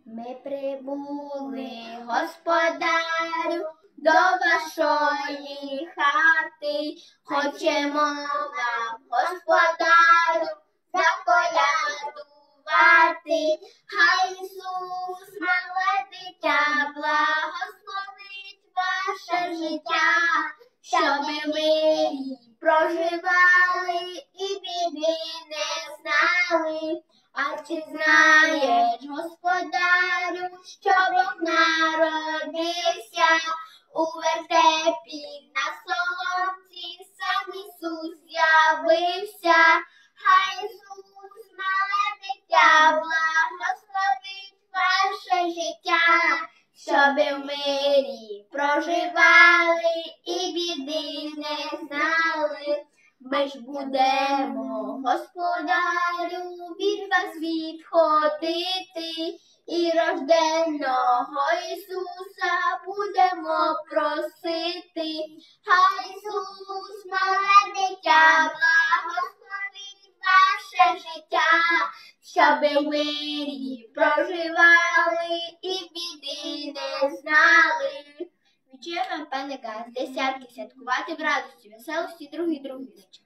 Ми прибули, господарю, до вашої хати, хочемо вам, господарю, заколядувати. Хай Ісус, мале дитя, благословить ваше життя, щоби ви проживали і біди не знали. А чи знаєш, господарю, що Бог народився у вертепі на соломці, сам Ісус з'явився? Хай Ісус, мале дитя, благословить ваше життя, щоби в мирі проживали і біди не знали. Ми ж будемо, господарю, від вас відходити, і рожденого Ісуса будемо просити. Хай Ісус, мале дитя, благословить ваше життя, щоби в мирі проживали і біди не знали. Вечіром паника з десятки святкувати в радості, веселості, другий вечір.